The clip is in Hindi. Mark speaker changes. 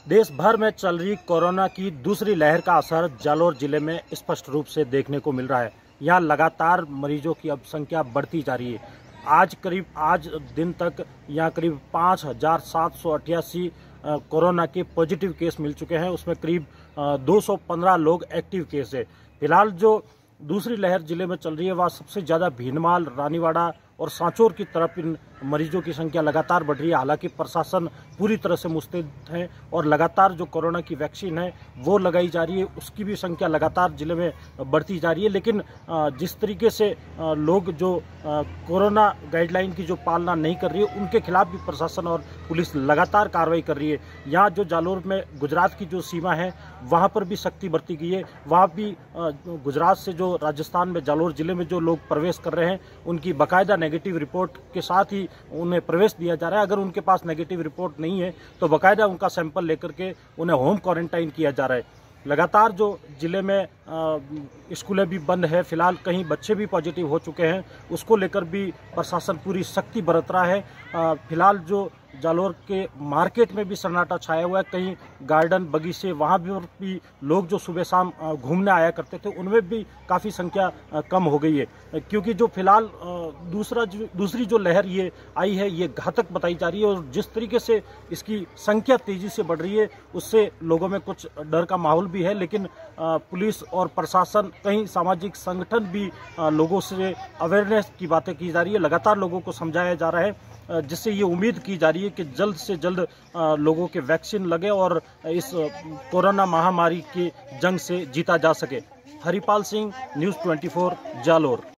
Speaker 1: देश भर में चल रही कोरोना की दूसरी लहर का असर जालोर जिले में स्पष्ट रूप से देखने को मिल रहा है। यहाँ लगातार मरीजों की अब संख्या बढ़ती जा रही है। आज दिन तक यहाँ करीब 5,788 कोरोना के पॉजिटिव केस मिल चुके हैं। उसमें करीब 215 लोग एक्टिव केस है। फिलहाल जो दूसरी लहर जिले में चल रही है वह सबसे ज़्यादा भीनमाल, रानीवाड़ा और सांचौर की तरफ इन मरीजों की संख्या लगातार बढ़ रही है। हालांकि प्रशासन पूरी तरह से मुस्तैद है और लगातार जो कोरोना की वैक्सीन है वो लगाई जा रही है, उसकी भी संख्या लगातार जिले में बढ़ती जा रही है। लेकिन जिस तरीके से लोग जो कोरोना गाइडलाइन की जो पालना नहीं कर रही है उनके खिलाफ भी प्रशासन और पुलिस लगातार कार्रवाई कर रही है। यहाँ जो जालोर में गुजरात की जो सीमा है वहाँ पर भी सख्ती बरती गई है। वहाँ भी गुजरात से जो राजस्थान में जालोर जिले में जो लोग प्रवेश कर रहे हैं उनकी बाकायदा नेगेटिव रिपोर्ट के साथ ही उन्हें प्रवेश दिया जा रहा है। अगर उनके पास नेगेटिव रिपोर्ट नहीं है तो बाकायदा उनका सैंपल लेकर के उन्हें होम क्वारंटाइन किया जा रहा है। लगातार जो जिले में स्कूलें भी बंद है, फिलहाल कहीं बच्चे भी पॉजिटिव हो चुके हैं, उसको लेकर भी प्रशासन पूरी सख्ती बरत रहा है। फिलहाल जो जालोर के मार्केट में भी सन्नाटा छाया हुआ है। कहीं गार्डन, बगीचे, वहाँ भी लोग जो सुबह शाम घूमने आया करते थे उनमें भी काफ़ी संख्या कम हो गई है, क्योंकि जो फिलहाल दूसरी जो लहर ये आई है ये घातक बताई जा रही है। और जिस तरीके से इसकी संख्या तेज़ी से बढ़ रही है उससे लोगों में कुछ डर का माहौल भी है। लेकिन पुलिस और प्रशासन, कहीं सामाजिक संगठन भी लोगों से अवेयरनेस की बातें की जा रही है, लगातार लोगों को समझाया जा रहा है, जिससे ये उम्मीद की जा रही है कि जल्द से जल्द लोगों के वैक्सीन लगे और इस कोरोना महामारी की जंग से जीता जा सके। हरिपाल सिंह, न्यूज़ 24, जालोर।